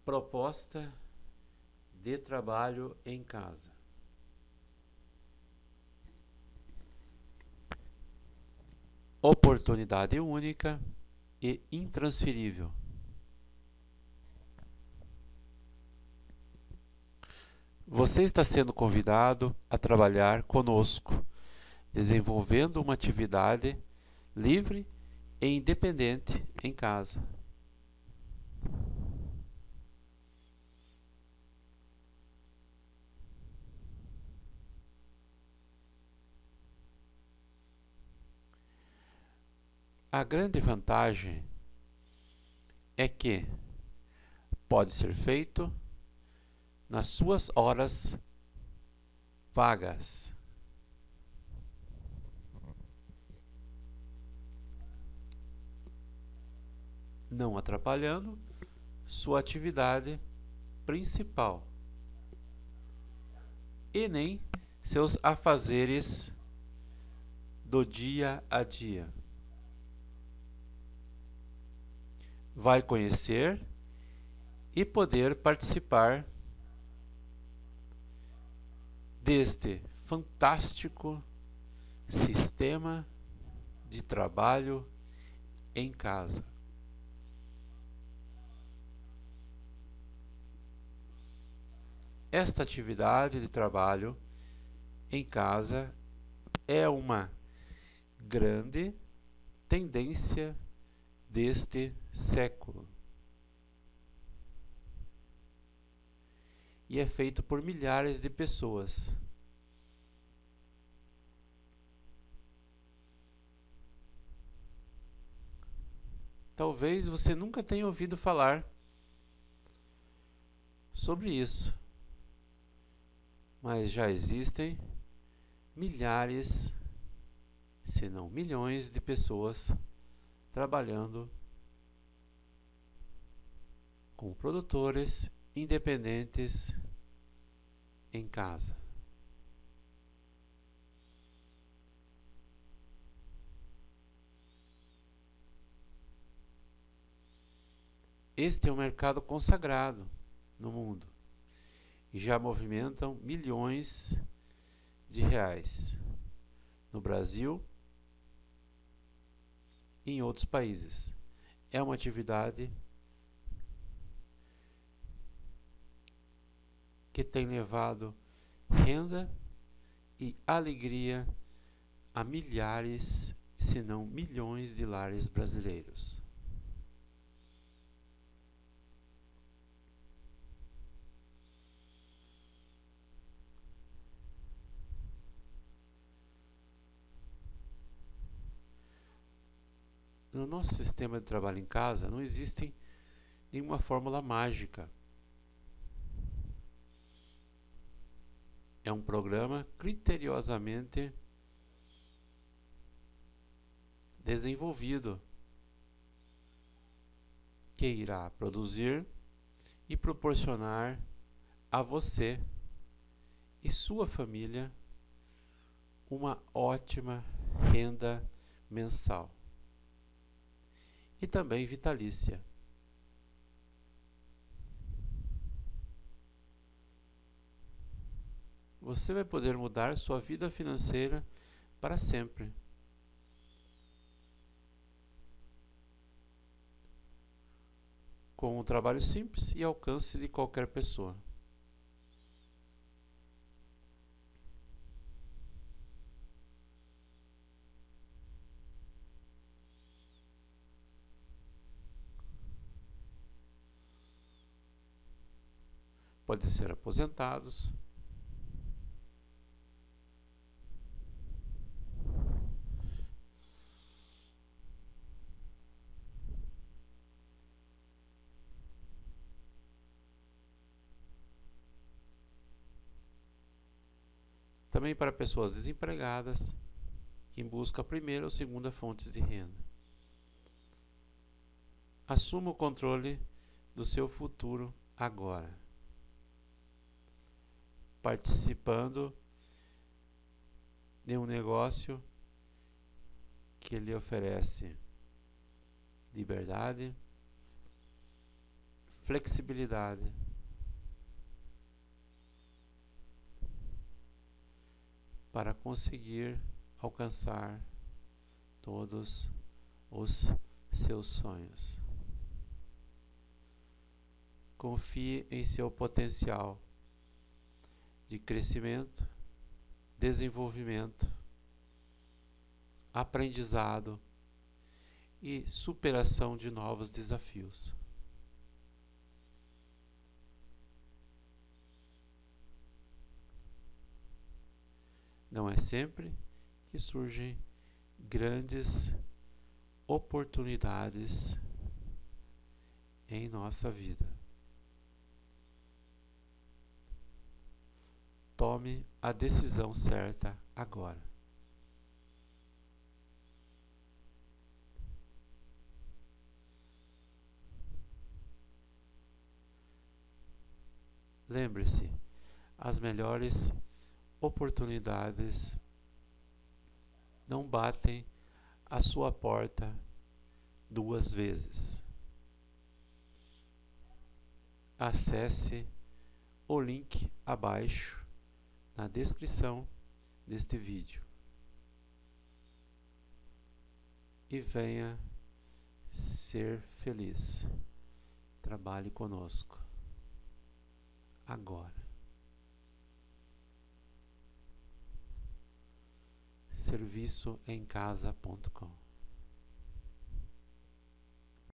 Proposta de trabalho em casa. Oportunidade única e intransferível. Você está sendo convidado a trabalhar conosco, desenvolvendo uma atividade livre e independente em casa. A grande vantagem é que pode ser feito nas suas horas vagas. Não atrapalhando sua atividade principal e nem seus afazeres do dia a dia. Vai conhecer e poder participar deste fantástico sistema de trabalho em casa. Esta atividade de trabalho em casa é uma grande tendência deste século e é feito por milhares de pessoas. Talvez você nunca tenha ouvido falar sobre isso, mas já existem milhares, se não milhões de pessoas trabalhando como produtores independentes em casa. Este é um mercado consagrado no mundo e já movimentam milhões de reais no Brasil e em outros países. É uma atividade que tem levado renda e alegria a milhares, se não milhões de lares brasileiros. No nosso sistema de trabalho em casa não existe nenhuma fórmula mágica. É um programa criteriosamente desenvolvido que irá produzir e proporcionar a você e sua família uma ótima renda mensal e também vitalícia. Você vai poder mudar sua vida financeira para sempre. Com um trabalho simples e alcance de qualquer pessoa. Podem ser aposentados, também para pessoas desempregadas que buscam a primeira ou segunda fonte de renda. Assuma o controle do seu futuro agora, participando de um negócio que lhe oferece liberdade, flexibilidade para conseguir alcançar todos os seus sonhos. Confie em seu potencial de crescimento, desenvolvimento, aprendizado e superação de novos desafios. Não é sempre que surgem grandes oportunidades em nossa vida. Tome a decisão certa agora. Lembre-se, as melhores oportunidades não batem à sua porta duas vezes. Acesse o link abaixo na descrição deste vídeo e venha ser feliz. Trabalhe conosco agora. serviçoemcasa.com